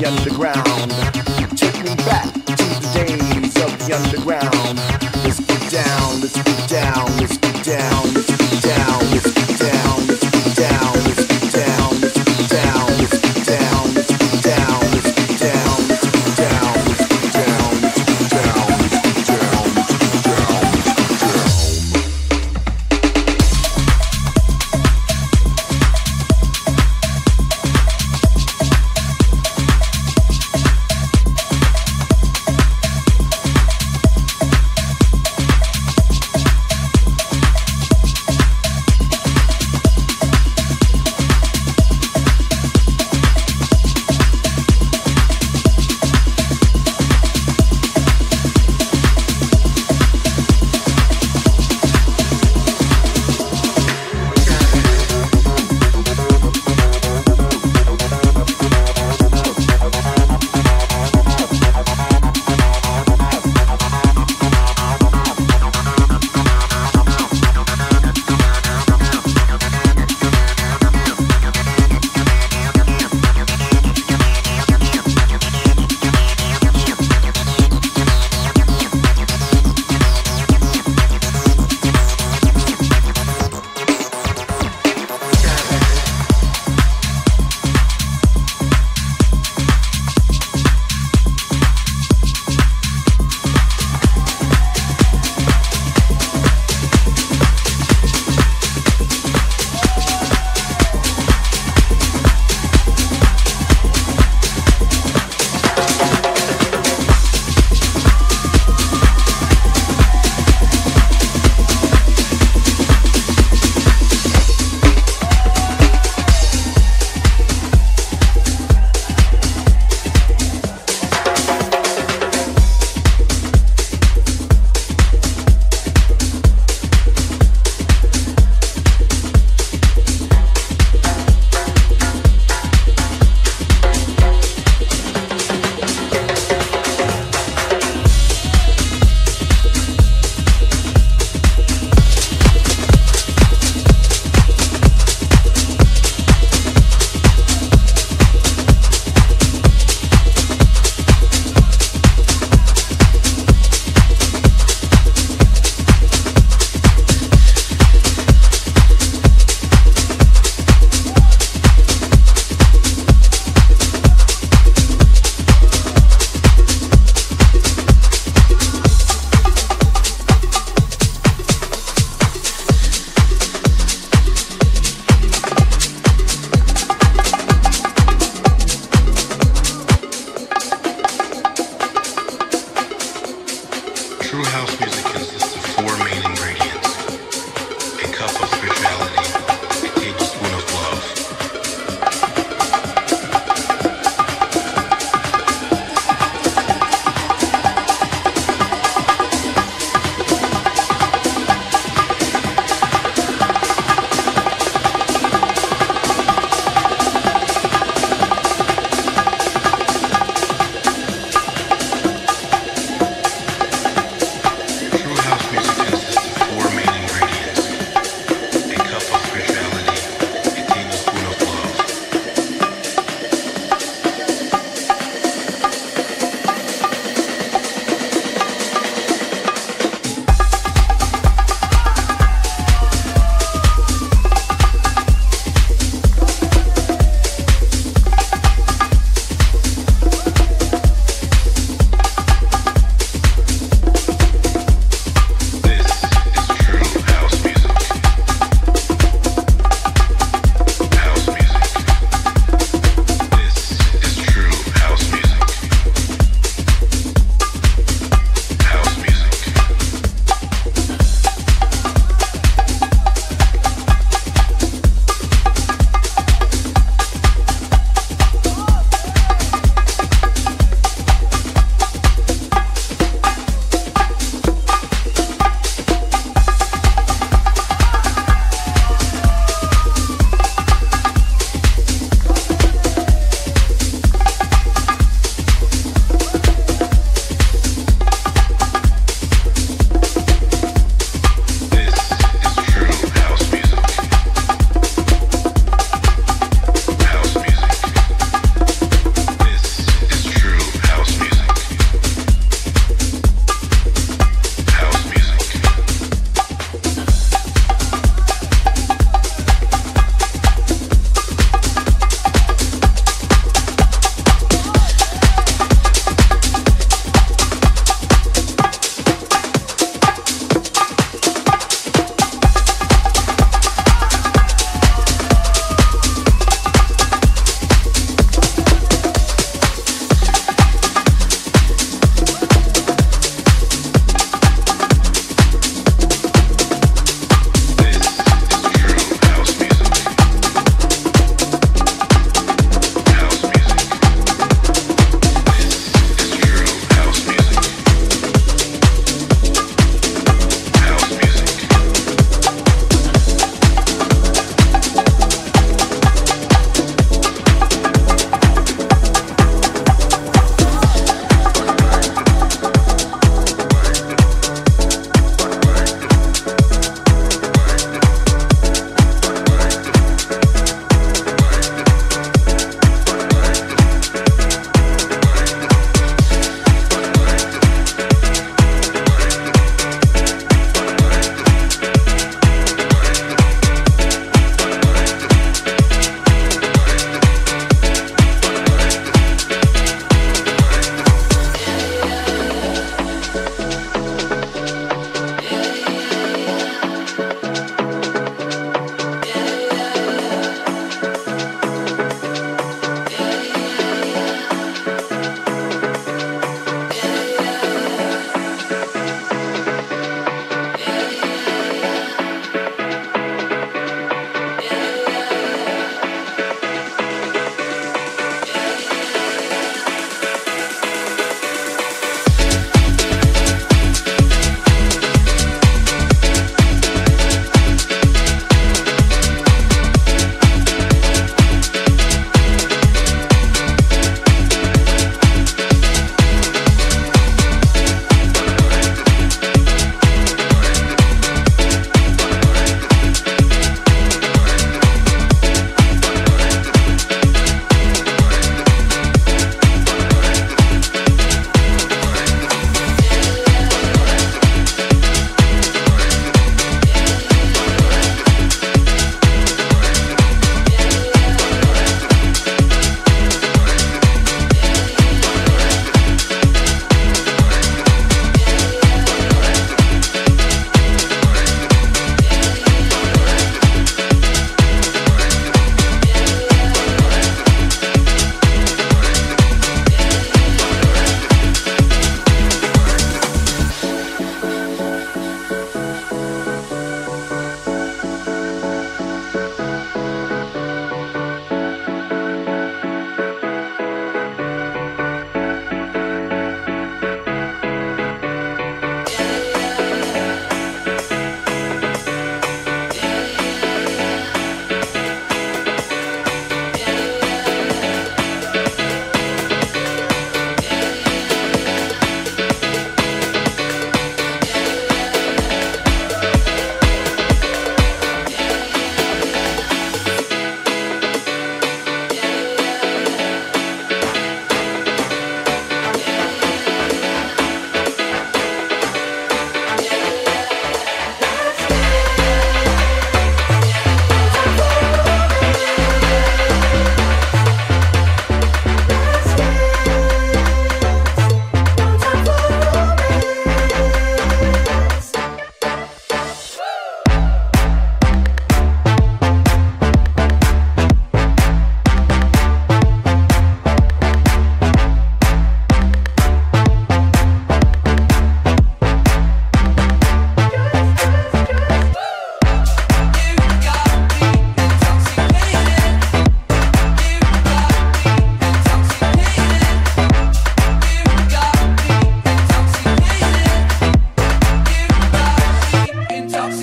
underground. Take me back to the days of the underground. Let's get down, let's get down, let's get down, let's get down, let's get down, let's get down, let's get down, let's get down, let's get down, let's get down, let's get down, let's get down, let's get down, let's get down, let's get down, let's get down,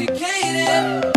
intoxicated.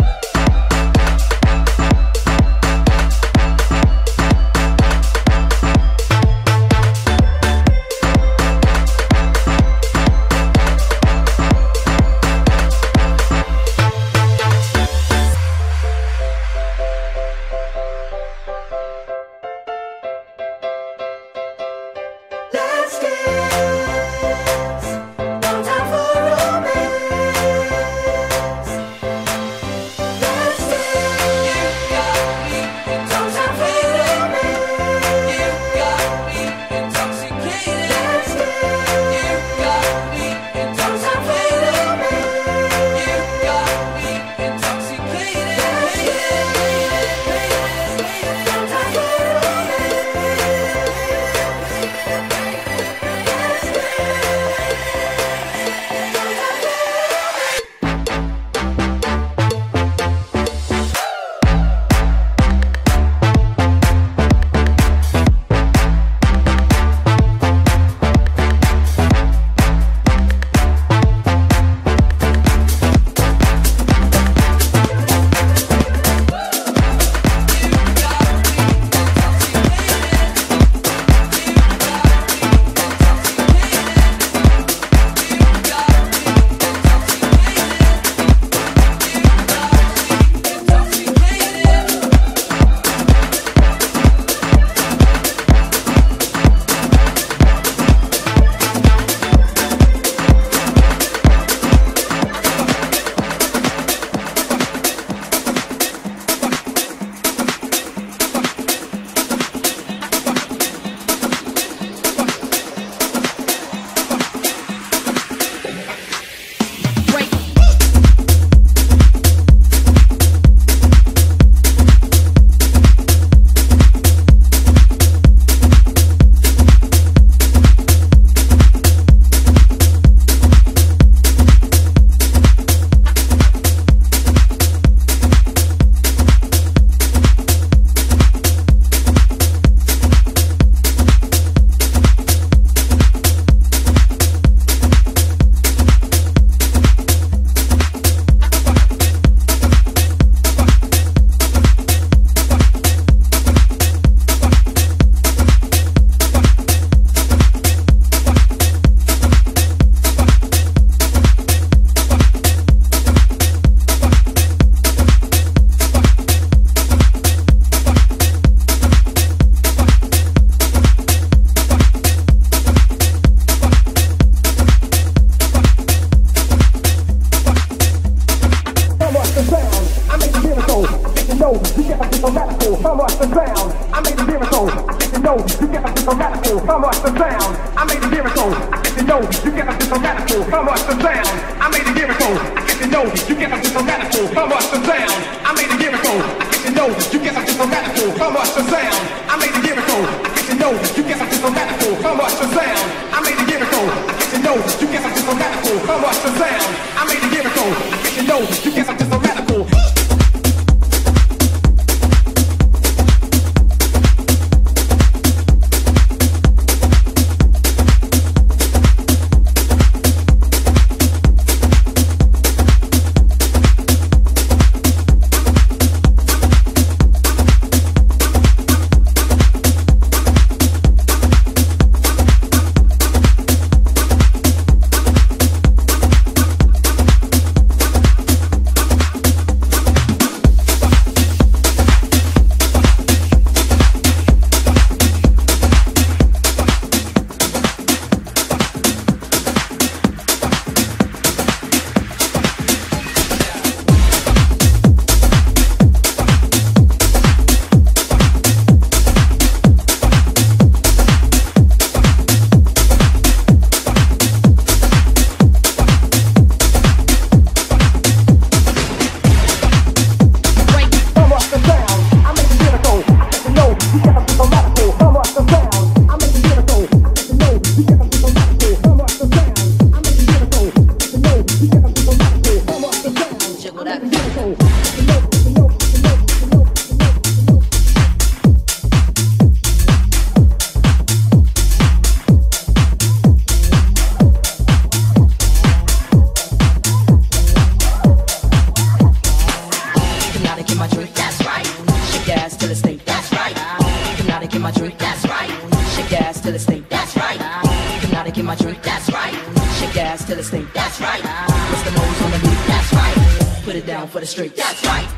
till it stink. That's right. Hypnotic in my drink. That's right. Shake your ass till it stink. That's right. What's the moves on the beat? That's right. Put it down for the street. That's right.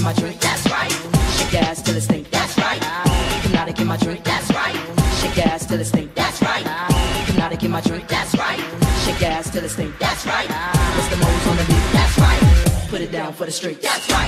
my drink, that's right. Shake ass till it stink, that's right. Come out and get my drink, that's right. Shake ass till it stink, that's right. Come out and get my drink, that's right. Shake ass till it stink, that's right. What's the moves on the beat, that's right. Put it down for the street, that's right.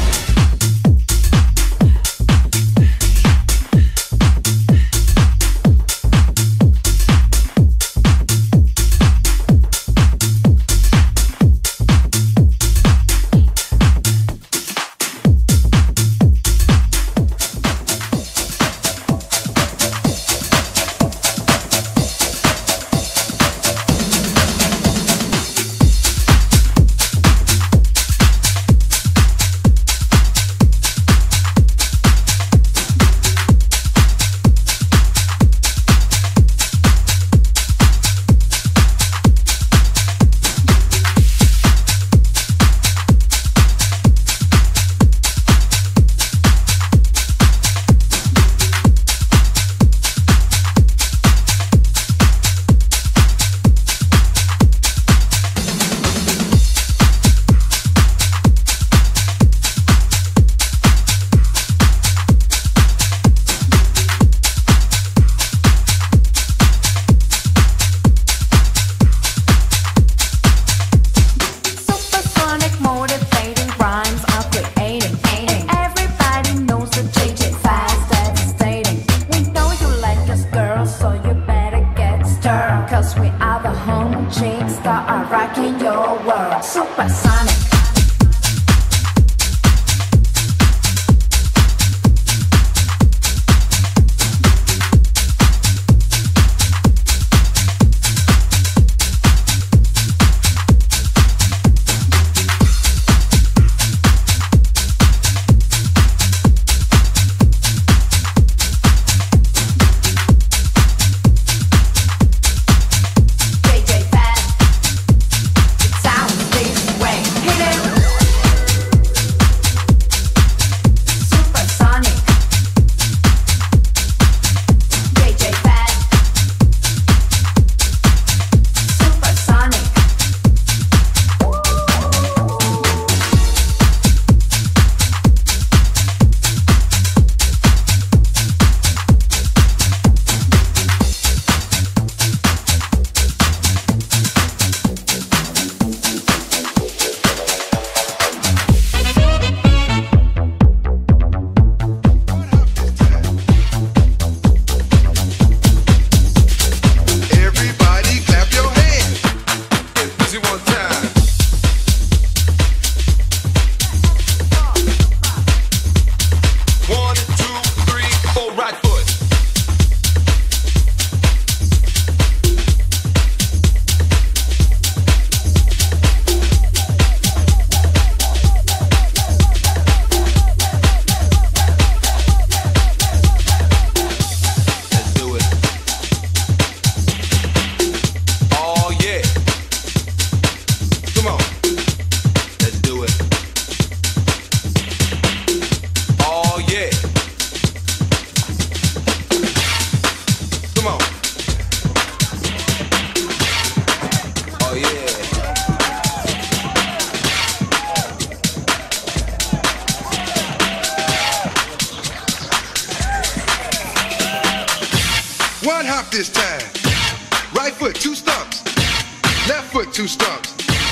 One hop this time. Right foot, 2 stumps. Left foot, 2 stumps.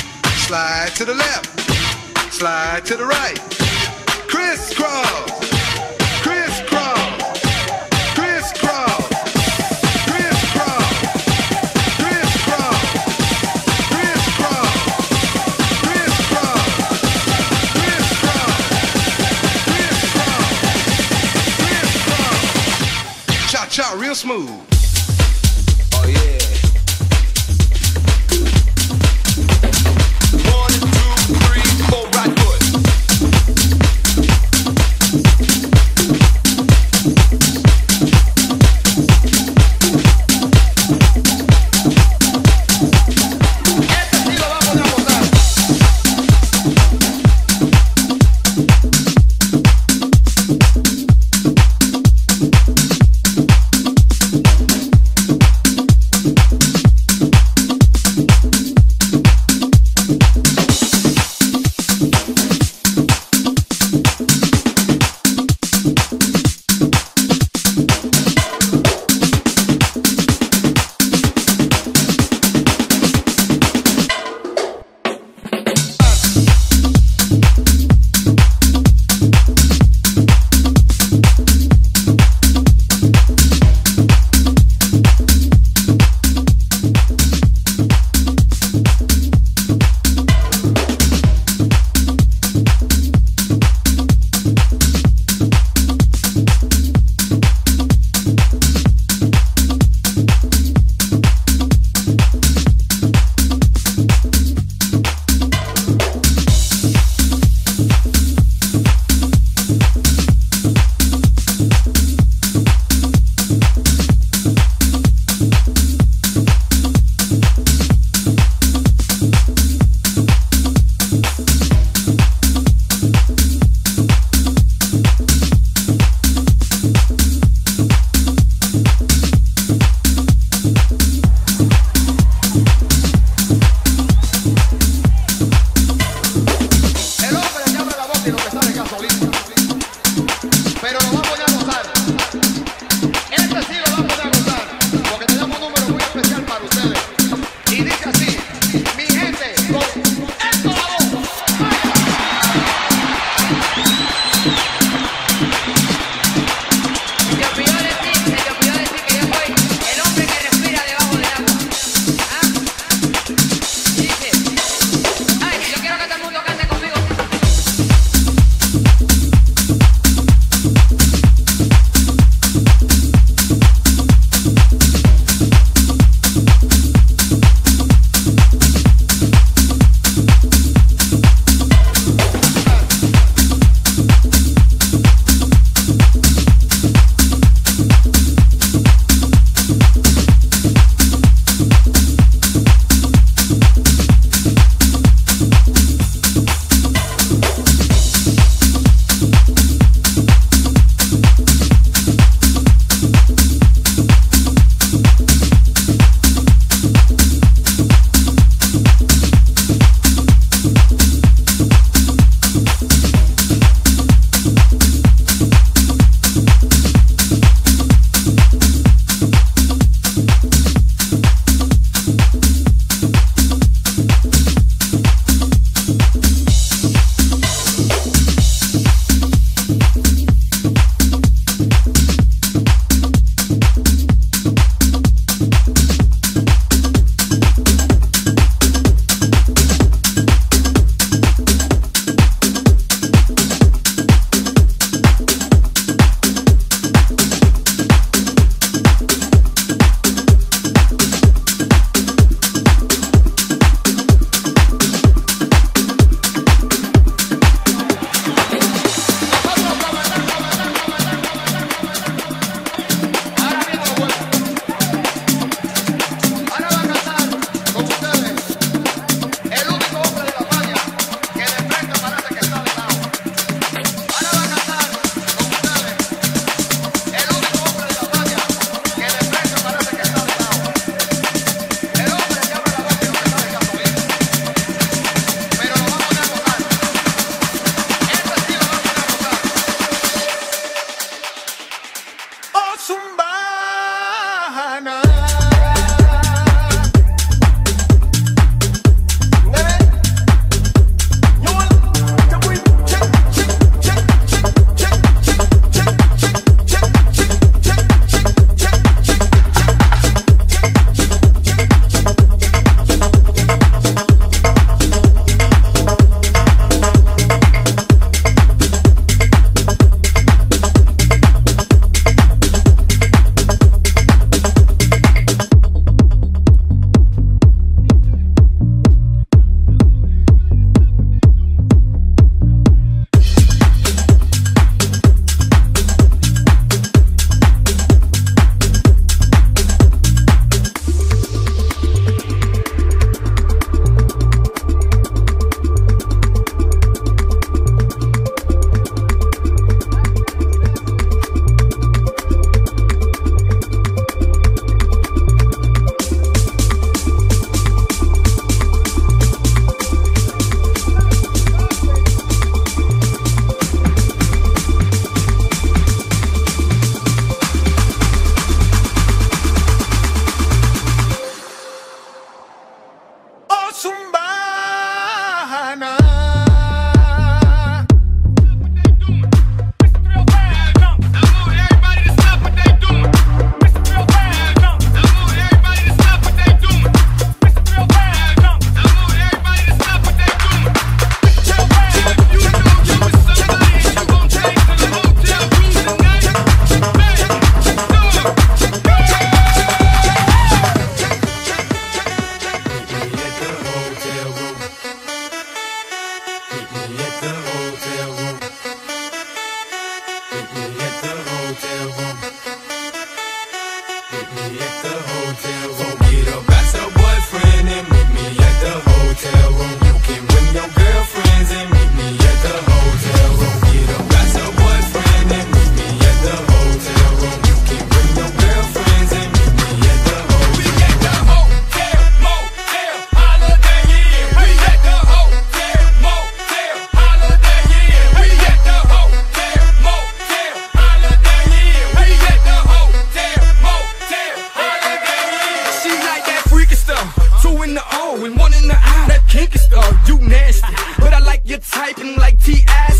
Slide to the left. Slide to the right. Crisscross. Crisscross. Crisscross. Crisscross. Crisscross. Crisscross. Crisscross. Crisscross. Cha-cha real smooth. Oh yeah. 1, 2, 3, 4, right foot.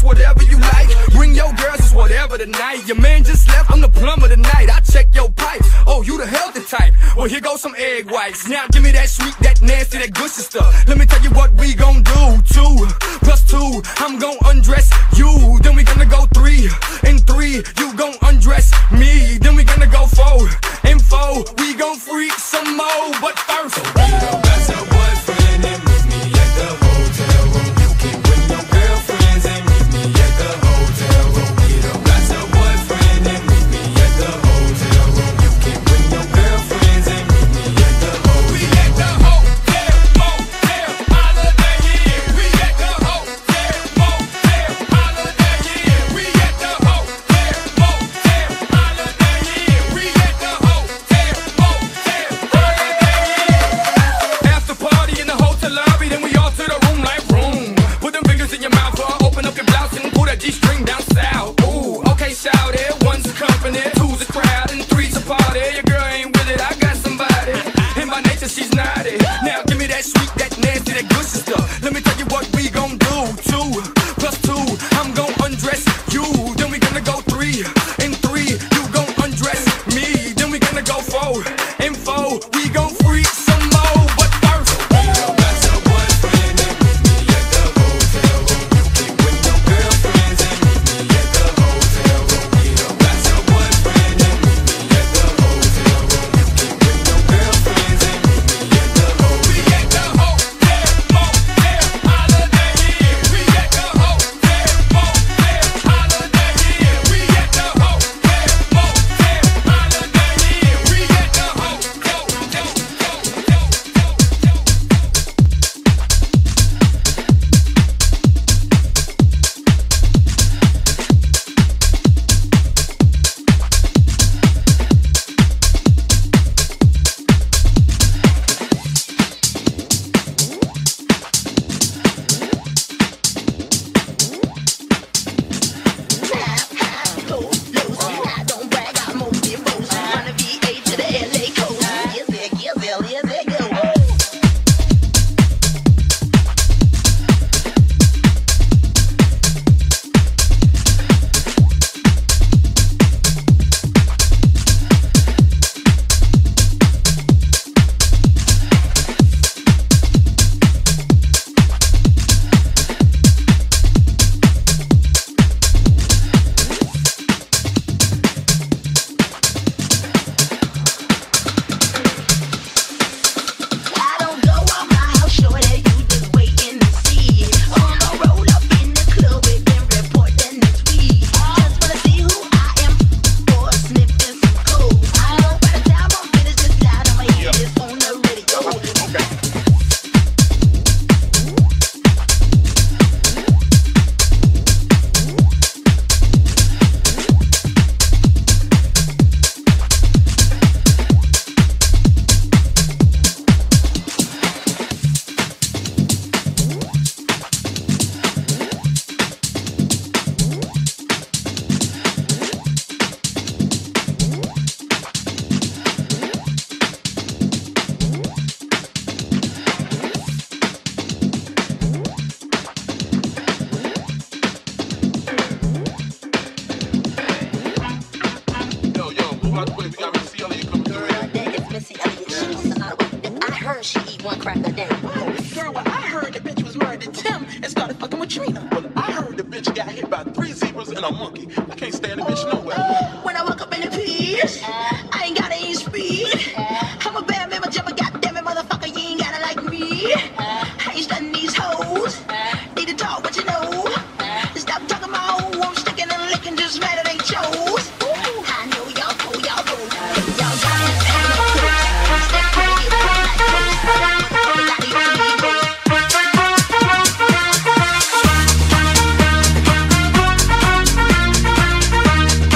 whatever you like. Bring your girls, it's whatever tonight. Your man just left, I'm the plumber tonight. I check your pipes, oh, you the healthy type. Well, here goes some egg whites. Now give me that sweet, that nasty, that gushy stuff. Let me tell you what we gon' do. 2 plus 2, I'm gon' undress you. Then we gonna go 3 and 3, you gon' undress me. Then we gonna go 4 and 4, we gon' freak some more. But first, so get up as a boyfriend and meet me at the hotel room. You can bring your girlfriends and meet me at the hotel room. Get up as a boyfriend and meet me at the hotel room. You can bring your girlfriends and meet me at the hotel room. We at the hotel, motel, holiday inn. We at the hotel, motel, holiday inn. We at the hotel, motel, holiday inn. We at the hotel, motel, holiday inn. After party in the hotel lobby, then we all to the room like room. Put them fingers in your mouth, open up your blouse and pull that G-string down south. Ooh, okay, shout it. 1's a company, 2's a crowd, and 3's a party. Your girl ain't with it, I got somebody. And by nature, she's naughty. Now give me that sweet, that nasty, that gushy stuff. Let me tell you what we gon' do. 2 plus 2, I'm gon' undress you. Then we gonna go 3 and 3, you gon' undress me. Then we gonna go 4 and 4, we gon' freak some more. But first, get up as a boyfriend and meet me at the hotel room. You can bring your girlfriends and meet me at the hotel room. Get up as a boyfriend and meet me at the hotel room. You can bring your girlfriends and meet me at the hotel room. We at the hotel, motel, holiday inn. We at the hotel, motel, holiday inn. We at the hotel, motel, holiday inn. We at the hotel. Don't brag, I'm more devoted. Wanna be A to the LA coast. Yes, there go. I don't go out my house, shorty, you just waiting to see. I'ma roll up in the club with them reporting this weed. Just wanna see who I am, or sniffing some coke. I know by the time I'm finished, this loud on my head is on the radio. I heard she eat 1 cracker a day. Girl, well, I heard the bitch was married to Tim and started fucking with Trina. Well, I heard the bitch got hit by 3 zebras and a monkey. I can't stand the bitch nowhere. When I woke up in the peach, I ain't got any speed. I'm a bad man, but goddamn it, motherfucker, you ain't gotta like me. I ain't studying these hoes. Need to talk what you know. Stop talking my own. I'm sticking and licking, just mad at they chose. I know y'all go. Y'all got it.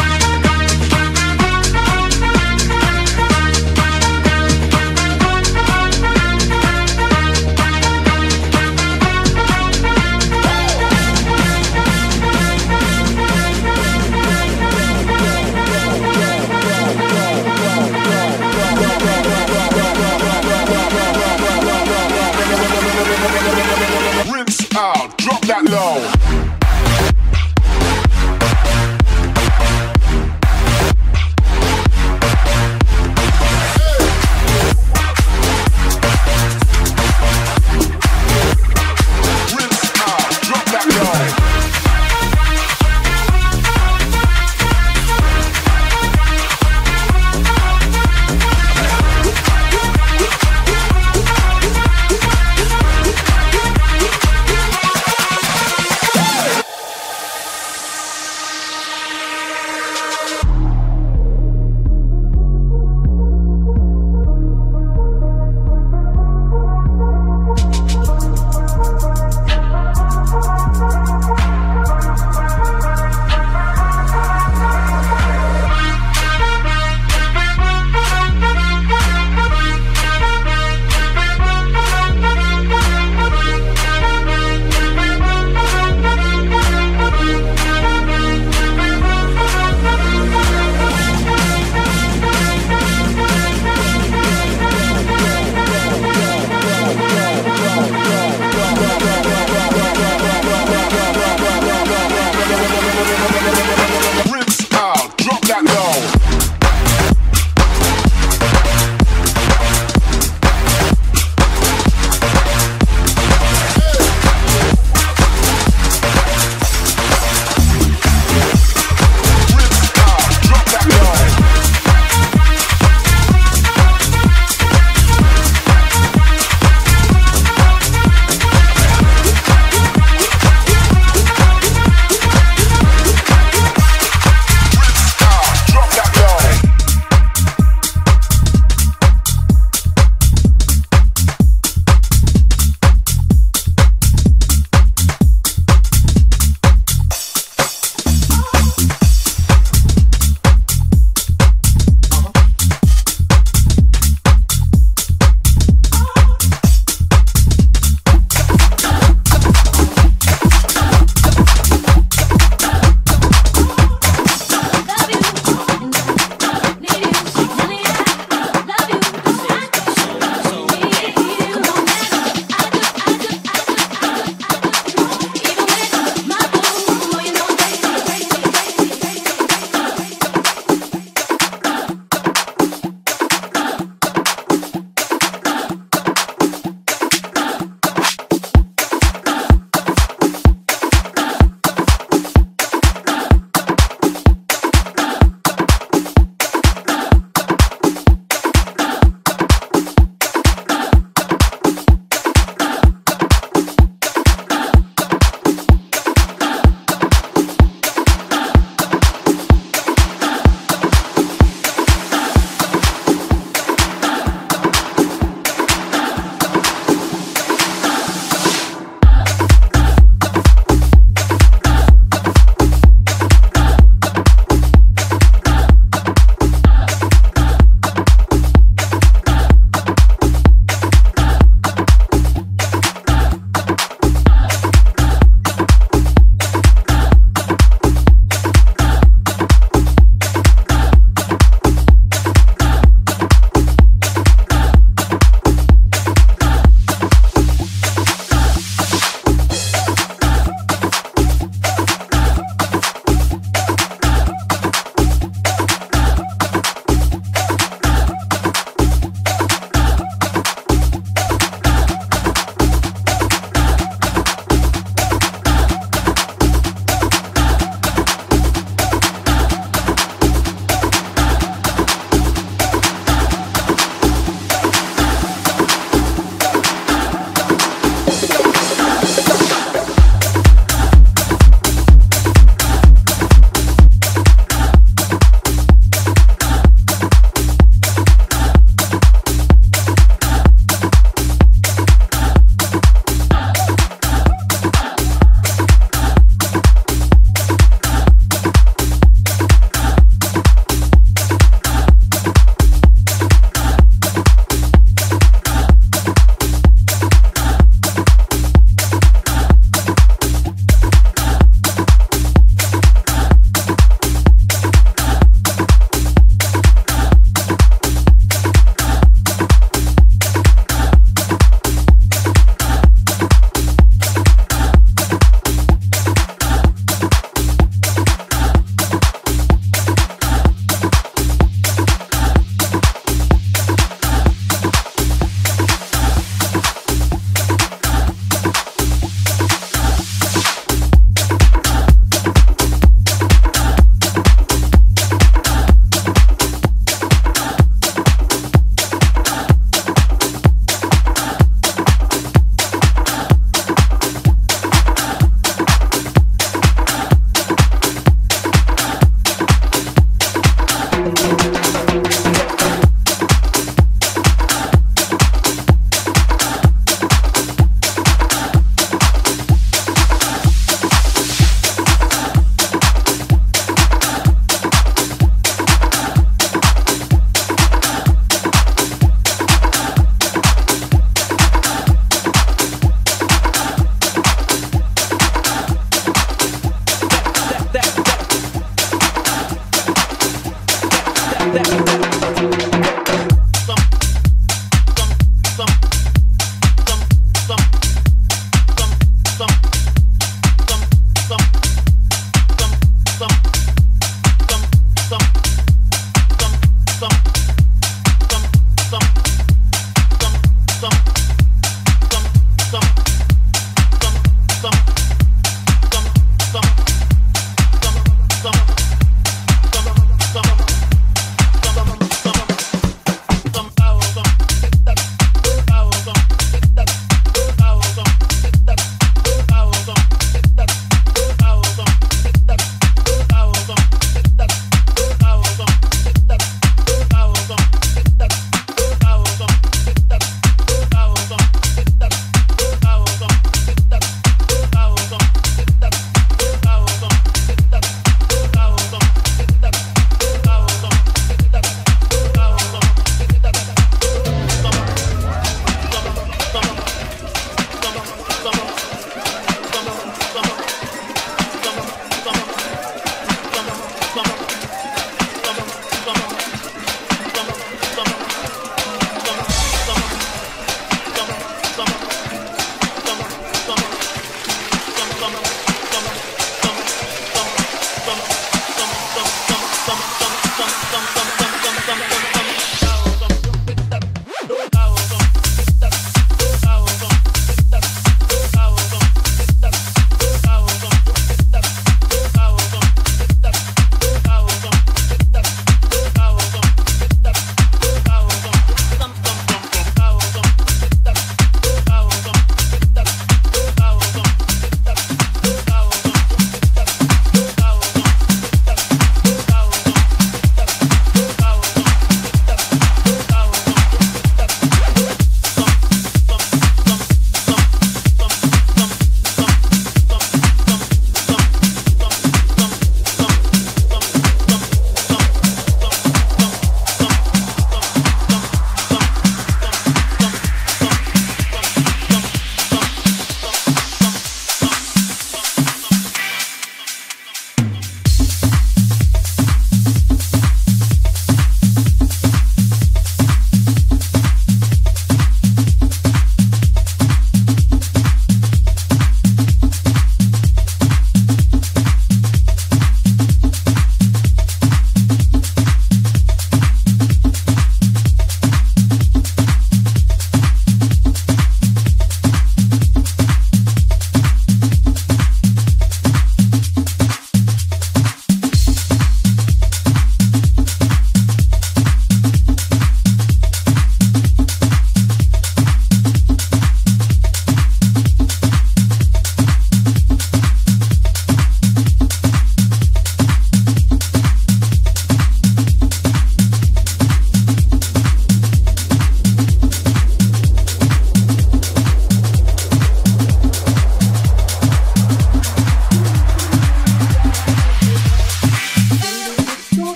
that